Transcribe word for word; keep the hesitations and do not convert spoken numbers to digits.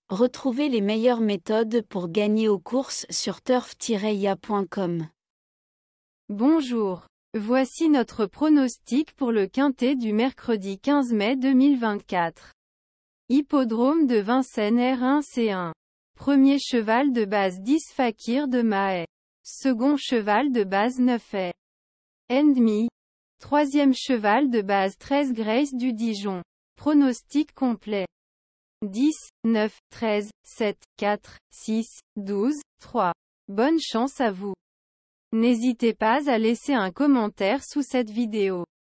Retrouvez les meilleures méthodes pour gagner aux courses sur turf tiret i a point com. Bonjour. Voici notre pronostic pour le quintet du mercredi quinze mai deux mille vingt-quatre. Hippodrome de Vincennes R un C un. Premier cheval de base dix Fakir de Mahé. Second cheval de base neuf et demi. Troisième cheval de base treize Grace du Dijon. Pronostic complet. dix, neuf, treize, sept, quatre, six, douze, trois. Bonne chance à vous. N'hésitez pas à laisser un commentaire sous cette vidéo.